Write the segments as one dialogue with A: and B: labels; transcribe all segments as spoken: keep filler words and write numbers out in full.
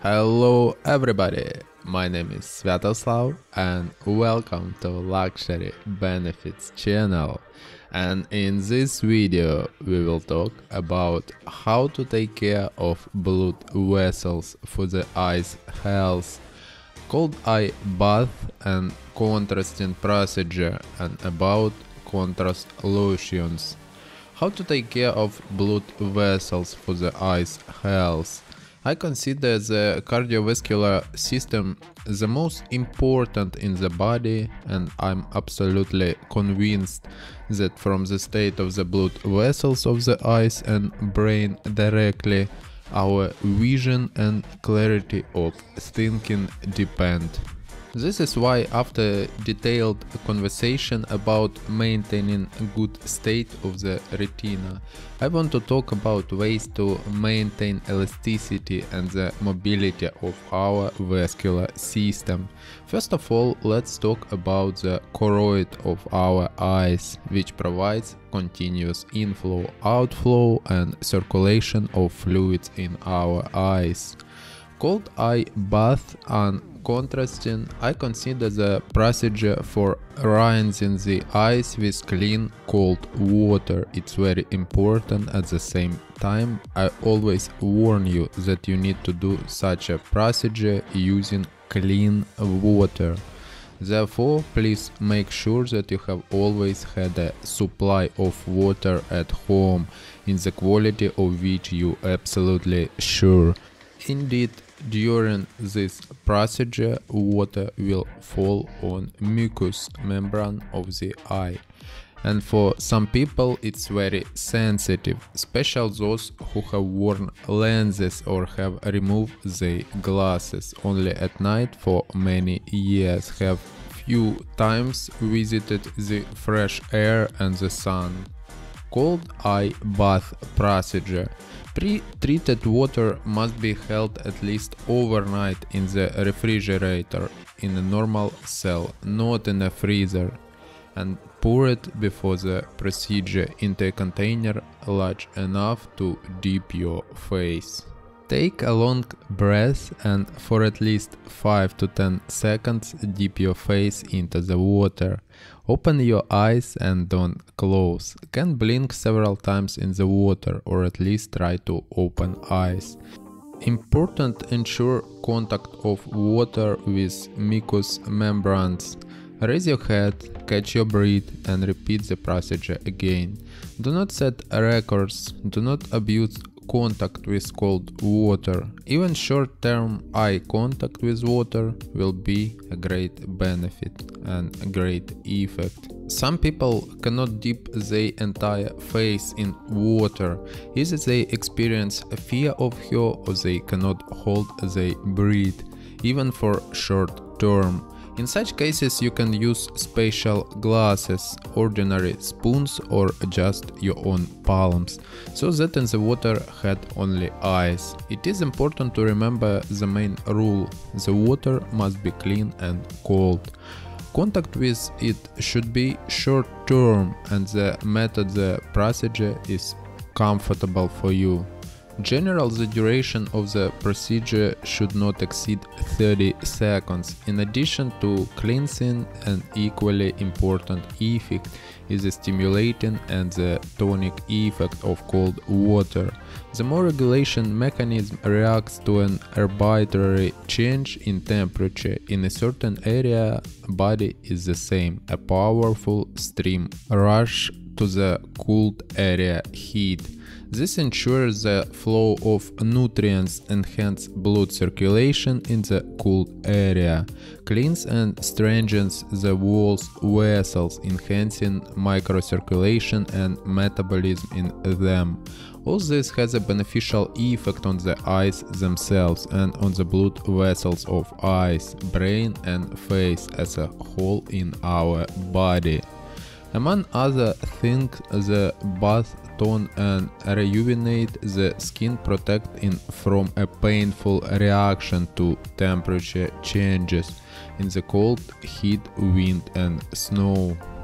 A: Hello everybody, my name is Sviatoslav and welcome to Luxury Benefits channel. And in this video we will talk about how to take care of blood vessels for the eye's health, cold eye bath and contrasting procedure, and about contrast lotions. How to take care of blood vessels for the eye's health. I consider the cardiovascular system the most important in the body, and I'm absolutely convinced that from the state of the blood vessels of the eyes and brain directly, our vision and clarity of thinking depend. This is why, after detailed conversation about maintaining a good state of the retina, I want to talk about ways to maintain elasticity and the mobility of our vascular system. First of all, let's talk about the choroid of our eyes, which provides continuous inflow, outflow and circulation of fluids in our eyes. Cold eye bath and contrasting, I consider the procedure for rinsing the eyes with clean cold water. It's very important. At the same time, I always warn you that you need to do such a procedure using clean water. Therefore, please make sure that you have always had a supply of water at home in the quality of which you are absolutely sure. Indeed, during this procedure, water will fall on mucous membrane of the eye, and for some people it's very sensitive, especially those who have worn lenses or have removed their glasses only at night for many years, have few times visited the fresh air and the sun. Cold eye bath procedure. Pre-treated water must be held at least overnight in the refrigerator in a normal cell, not in a freezer, and pour it before the procedure into a container large enough to dip your face. Take a long breath and for at least five to ten seconds dip your face into the water. Open your eyes and don't close. Can blink several times in the water or at least try to open eyes. Important, ensure contact of water with mucous membranes. Raise your head, catch your breath and repeat the procedure again. Do not set records, do not abuse contact with cold water. Even short-term eye contact with water will be a great benefit and a great effect. Some people cannot dip their entire face in water. Either they experience a fear of her or they cannot hold their breath, even for short term. In such cases you can use special glasses, ordinary spoons or just your own palms, so that in the water had only eyes. It is important to remember the main rule: the water must be clean and cold. Contact with it should be short term and the method, the procedure is comfortable for you. General, the duration of the procedure should not exceed thirty seconds. In addition to cleansing, an equally important effect is the stimulating and the tonic effect of cold water. The more regulation mechanism reacts to an arbitrary change in temperature in a certain area, body is the same. A powerful stream rush to the cooled area heat. This ensures the flow of nutrients, enhance blood circulation in the cooled area, cleans and strengthens the walls vessels, enhancing microcirculation and metabolism in them. All this has a beneficial effect on the eyes themselves and on the blood vessels of eyes, brain and face as a whole in our body. Among other things, the bath tone and rejuvenate the skin, protecting from a painful reaction to temperature changes in the cold, heat, wind and snow.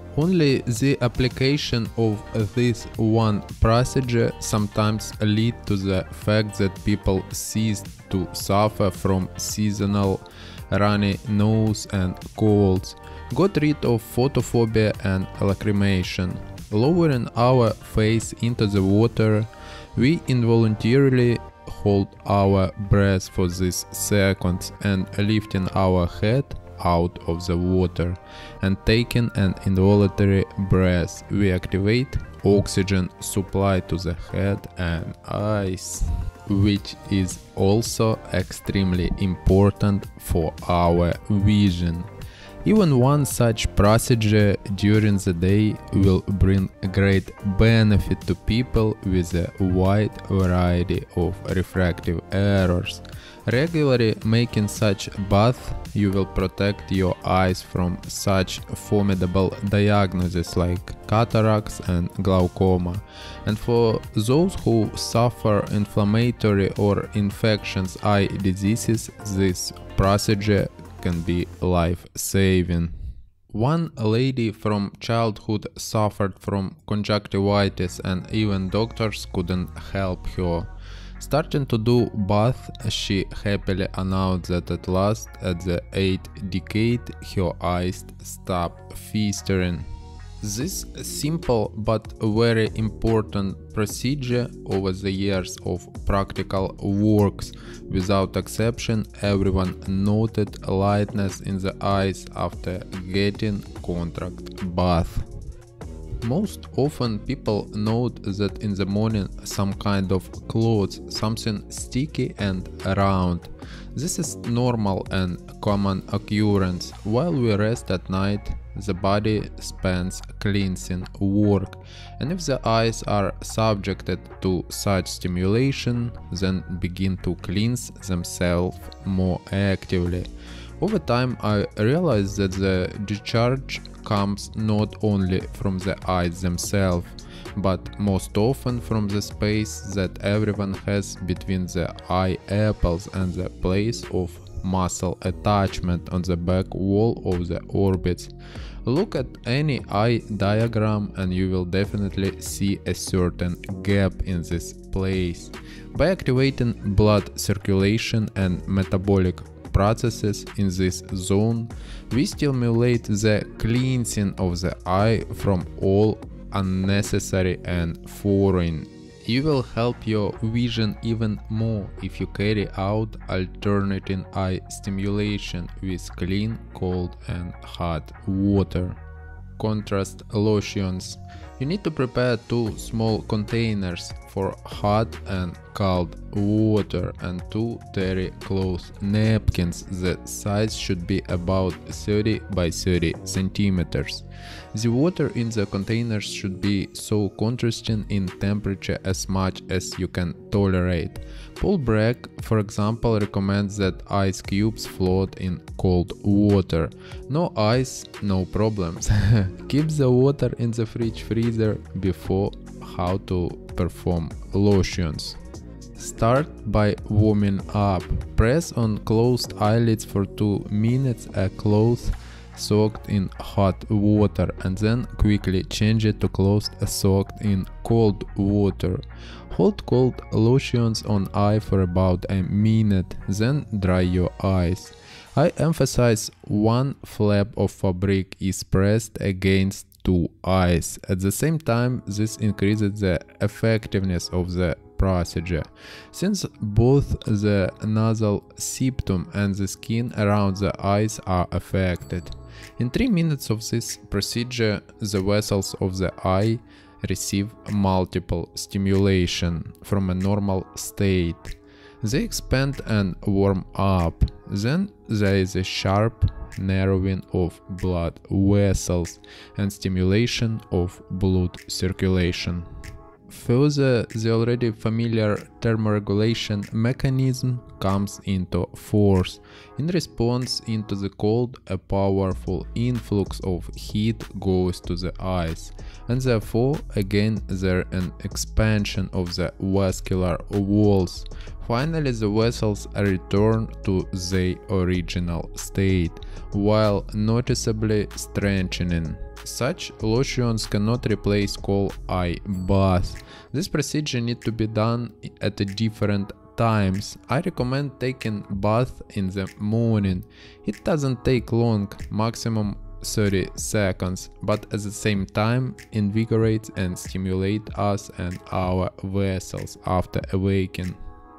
A: Only the application of this one procedure sometimes lead to the fact that people cease to suffer from seasonal runny nose and colds, got rid of photophobia and lacrimation. Lowering our face into the water, we involuntarily hold our breath for these seconds, and lifting our head out of the water and taking an involuntary breath, we activate oxygen supply to the head and eyes, which is also extremely important for our vision. Even one such procedure during the day will bring great benefit to people with a wide variety of refractive errors. Regularly making such bath, you will protect your eyes from such formidable diagnoses like cataracts and glaucoma. And for those who suffer inflammatory or infectious eye diseases, this procedure can be life-saving. One lady from childhood suffered from conjunctivitis and even doctors couldn't help her. Starting to do bath, she happily announced that at last, at the eighth decade, her eyes stopped festering. This simple but very important procedure over the years of practical works, without exception, everyone noted lightness in the eyes after getting contact bath. Most often people note that in the morning some kind of clothes, something sticky and round. This is normal and common occurrence. While we rest at night, the body spends cleansing work, and if the eyes are subjected to such stimulation, then begin to cleanse themselves more actively. Over time, I realized that the discharge comes not only from the eyes themselves, but most often from the space that everyone has between the eye apples and the place of muscle attachment on the back wall of the orbits. Look at any eye diagram and you will definitely see a certain gap in this place. By activating blood circulation and metabolic processes in this zone, we stimulate the cleansing of the eye from all unnecessary and foreign. You will help your vision even more if you carry out alternating eye stimulation with clean, cold and hot water. Contrast lotions. You need to prepare two small containers for hot and cold water and two terry cloth napkins. The size should be about thirty by thirty centimeters. The water in the containers should be so contrasting in temperature as much as you can tolerate. Paul Bragg, for example, recommends that ice cubes float in cold water. No ice, no problems. Keep the water in the fridge freezer before how to perform lotions. Start by warming up. Press on closed eyelids for two minutes a cloth soaked in hot water and then quickly change it to cloth soaked in cold water. Hold cold lotions on eye for about a minute, then dry your eyes. I emphasize one flap of fabric is pressed against two eyes. At the same time, this increases the effectiveness of the procedure, since both the nasal septum and the skin around the eyes are affected. In three minutes of this procedure, the vessels of the eye receive multiple stimulation from a normal state. They expand and warm up. Then there is a sharp narrowing of blood vessels and stimulation of blood circulation. Further, the already familiar thermoregulation mechanism comes into force. In response into the cold, a powerful influx of heat goes to the eyes, and therefore again there an expansion of the vascular walls. Finally, the vessels return to their original state, while noticeably strengthening. such lotions cannot replace cold eye bath. This procedure needs to be done at a different times. I recommend taking bath in the morning. It doesn't take long, maximum thirty seconds, but at the same time invigorates and stimulates us and our vessels after awakening.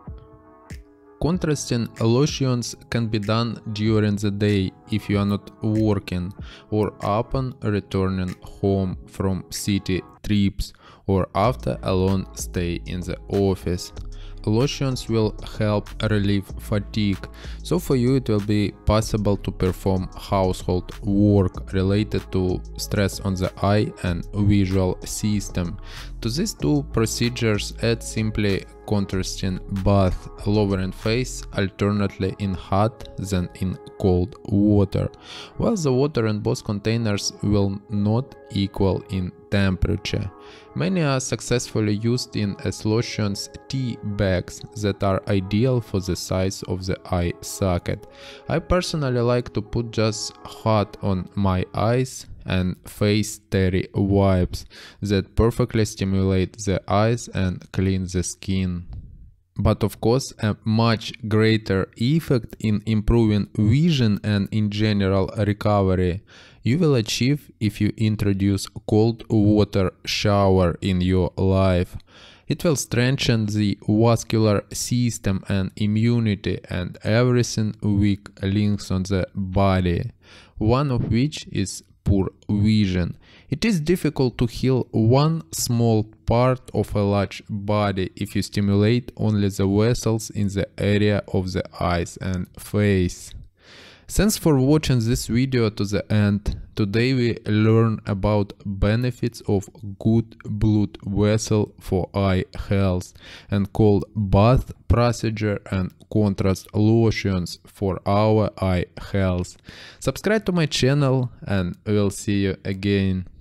A: Contrasting lotions can be done during the day if you are not working or upon returning home from city trips or after a long stay in the office. Lotions will help relieve fatigue, so for you it will be possible to perform household work related to stress on the eye and visual system. To these two procedures, add simply contrasting bath, lowering face alternately in hot than in cold water, while the water in both containers will not equal in temperature. Many are successfully used in as lotions tea bags that are ideal for the size of the eye socket. I personally like to put just hot on my eyes and face terry wipes that perfectly stimulate the eyes and clean the skin. But of course, a much greater effect in improving vision and in general recovery you will achieve if you introduce cold water shower in your life. It will strengthen the vascular system and immunity and everything weak links on the body, one of which is poor vision. It is difficult to heal one small part of a large body if you stimulate only the vessels in the area of the eyes and face. Thanks for watching this video to the end. Today we learn about benefits of good blood vessel for eye health and cold bath procedure and contrast lotions for our eye health. Subscribe to my channel and we'll see you again.